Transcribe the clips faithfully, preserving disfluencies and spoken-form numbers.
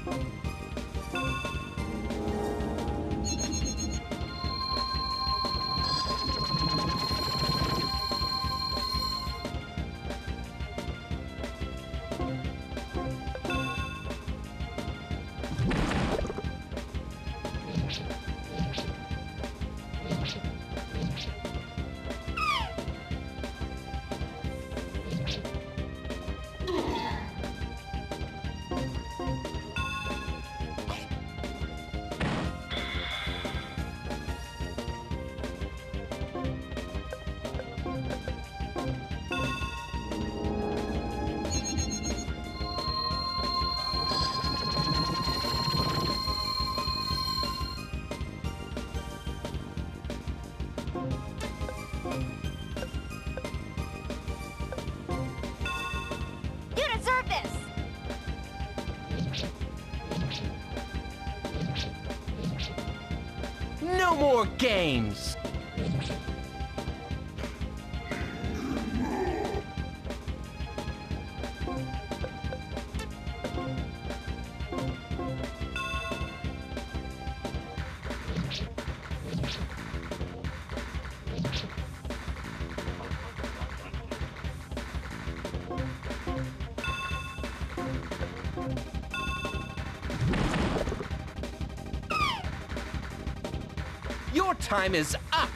No more games! Your time is up!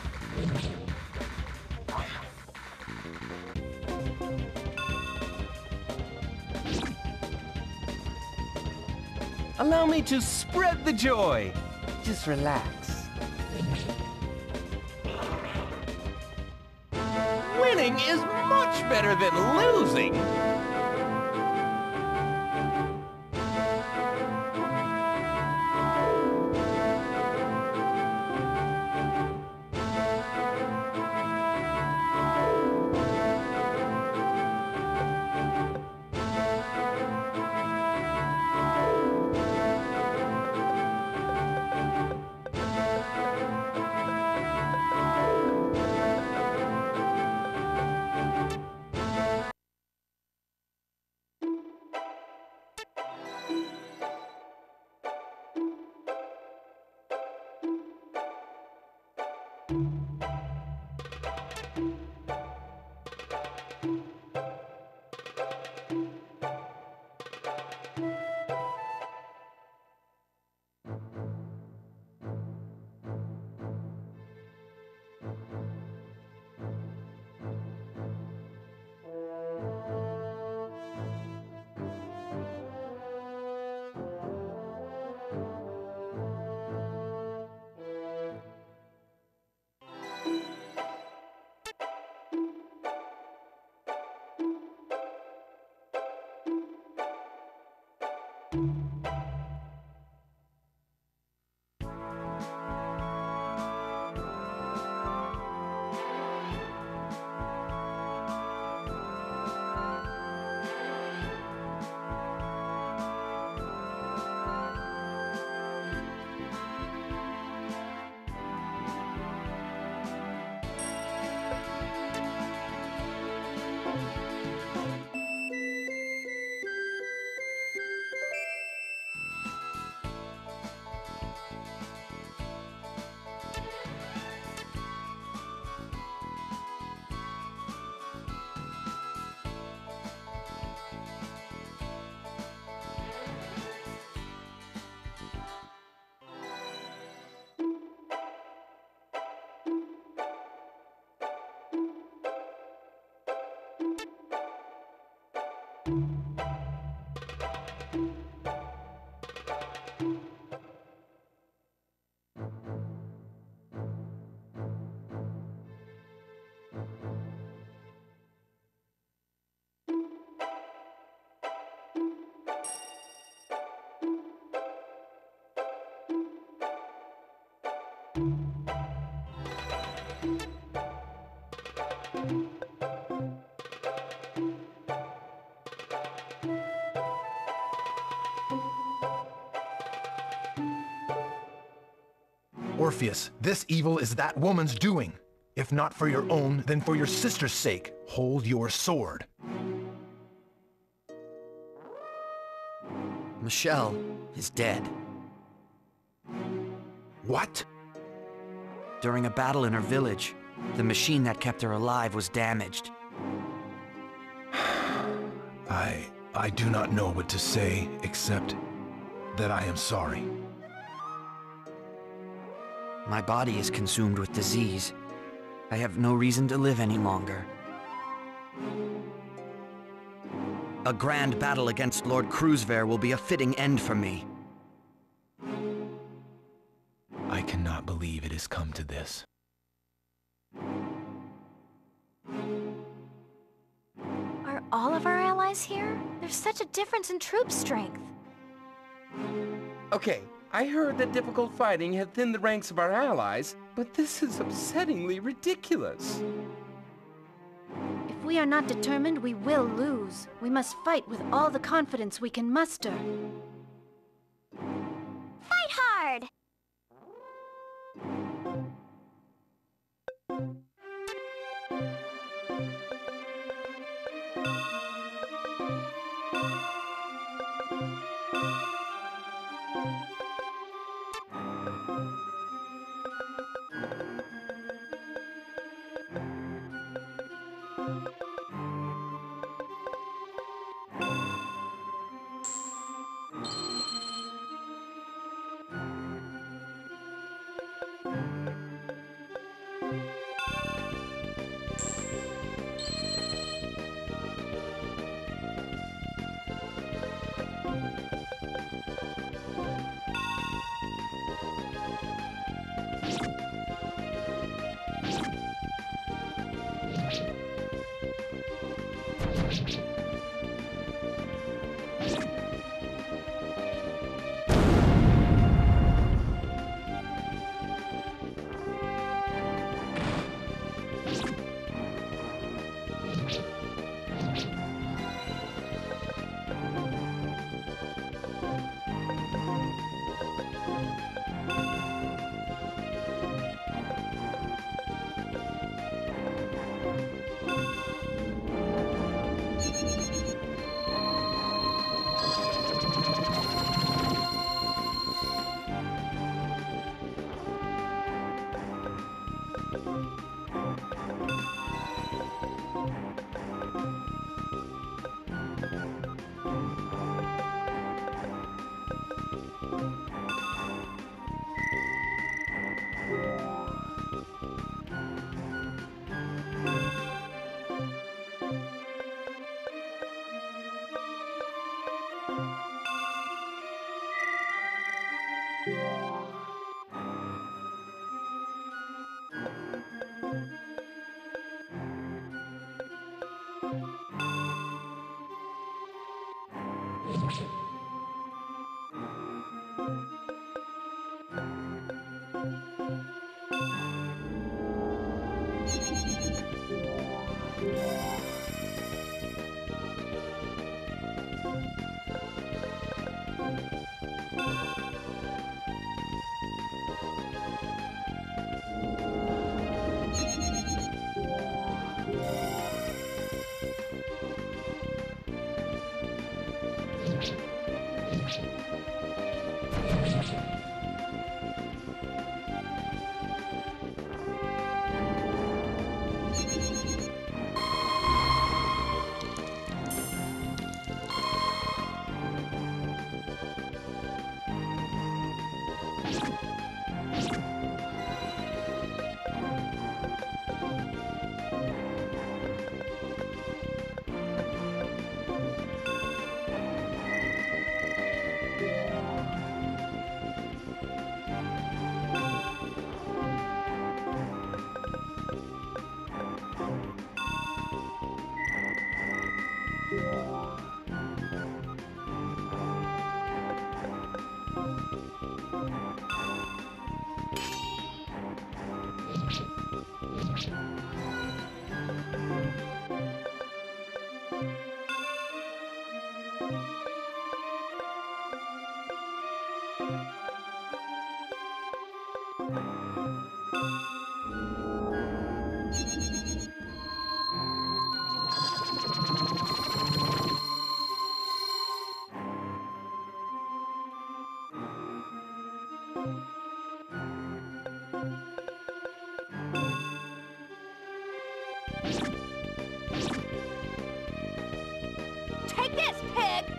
Allow me to spread the joy. Just relax. Winning is much better than losing! Orpheus, this evil is that woman's doing. If not for your own, then for your sister's sake, hold your sword. Michelle is dead. What? During a battle in her village, the machine that kept her alive was damaged. I... I do not know what to say, except that I am sorry. My body is consumed with disease. I have no reason to live any longer. A grand battle against Lord Cruzver will be a fitting end for me. I cannot believe it has come to this. Are all of our allies here? There's such a difference in troop strength. Okay, I heard that difficult fighting had thinned the ranks of our allies, but this is upsettingly ridiculous. If we are not determined, we will lose. We must fight with all the confidence we can muster. Fight hard! Take this, pig!